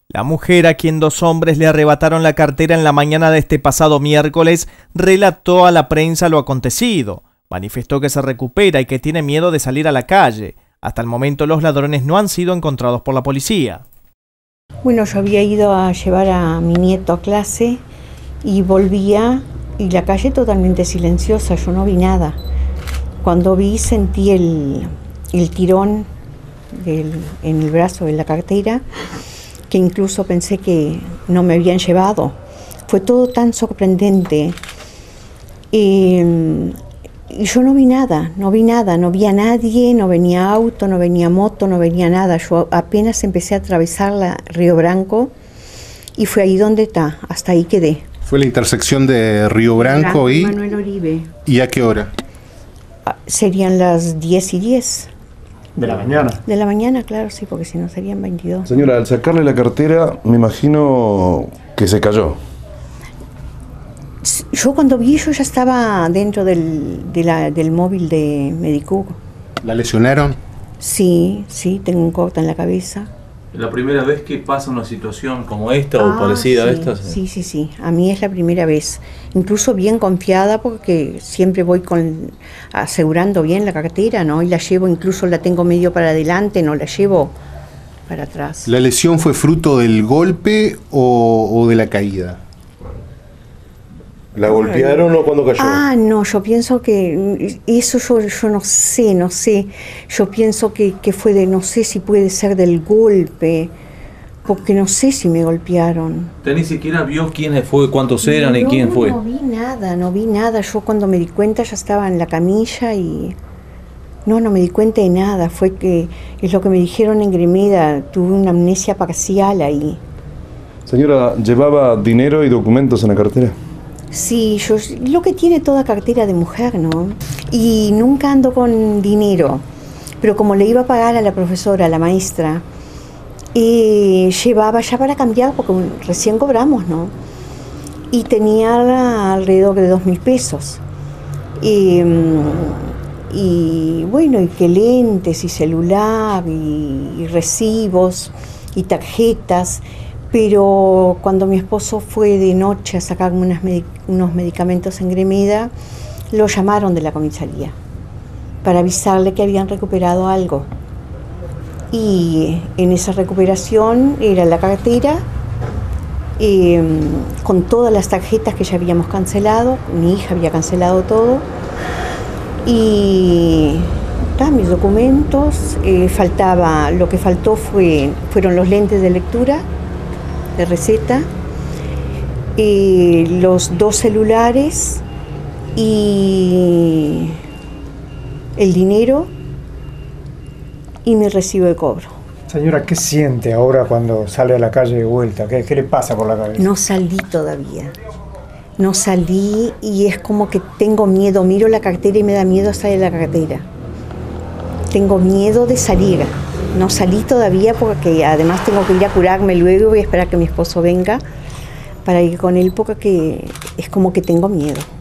La mujer, a quien dos hombres le arrebataron la cartera en la mañana de este pasado miércoles, relató a la prensa lo acontecido. Manifestó que se recupera y que tiene miedo de salir a la calle. Hasta el momento los ladrones no han sido encontrados por la policía. Bueno, yo había ido a llevar a mi nieto a clase y volvía y la calle totalmente silenciosa, yo no vi nada. Cuando vi sentí el tirón en el brazo de la cartera, que incluso pensé que no me habían llevado. Fue todo tan sorprendente. Y yo no vi nada, no vi a nadie, no venía auto, no venía moto, no venía nada. Yo apenas empecé a atravesar la Río Branco y fue ahí donde está, hasta ahí quedé. Fue la intersección de Río Branco y Manuel Oribe. ¿Y a qué hora? Serían las 10:10. ¿De la mañana? De la mañana, claro, sí, porque si no serían 22. Señora, al sacarle la cartera, me imagino que se cayó. Yo cuando vi, yo ya estaba dentro del móvil de Medicur. ¿La lesionaron? Sí, tengo un corte en la cabeza. ¿La primera vez que pasa una situación como esta o parecida a esta? Sí. A mí es la primera vez. Incluso bien confiada porque siempre voy asegurando bien la cartera, ¿no? Y la llevo, incluso la tengo medio para adelante, no la llevo para atrás. ¿La lesión fue fruto del golpe o de la caída? ¿La golpearon o cuando cayó? No, yo pienso que eso yo no sé. Yo pienso que fue no sé si puede ser del golpe, porque no sé si me golpearon. ¿Usted ni siquiera vio quiénes fue, cuántos eran y quién fue? No vi nada. Yo cuando me di cuenta ya estaba en la camilla y no me di cuenta de nada. Fue que es lo que me dijeron en Gremeda, tuve una amnesia parcial ahí. Señora, ¿llevaba dinero y documentos en la cartera? Sí, lo que tiene toda cartera de mujer, ¿no? Y nunca ando con dinero, pero como le iba a pagar a la profesora, a la maestra, llevaba ya para cambiar, porque recién cobramos, ¿no? Y tenía alrededor de 2.000 pesos. Y bueno, y que lentes, y celular, y recibos, y tarjetas. Pero cuando mi esposo fue de noche a sacar unos medicamentos en Gremeda, lo llamaron de la comisaría para avisarle que habían recuperado algo. Y en esa recuperación era la cartera con todas las tarjetas que ya habíamos cancelado, mi hija había cancelado todo, y mis documentos, lo que faltó fueron los lentes de lectura, de receta, los 2 celulares y el dinero y mi recibo de cobro. Señora, ¿qué siente ahora cuando sale a la calle de vuelta? ¿Qué le pasa por la cabeza? No salí todavía. No salí y es como que tengo miedo. Miro la cartera y me da miedo salir de la cartera. Tengo miedo de salir. No salí todavía porque además tengo que ir a curarme luego y voy a esperar que mi esposo venga para ir con él porque es como que tengo miedo.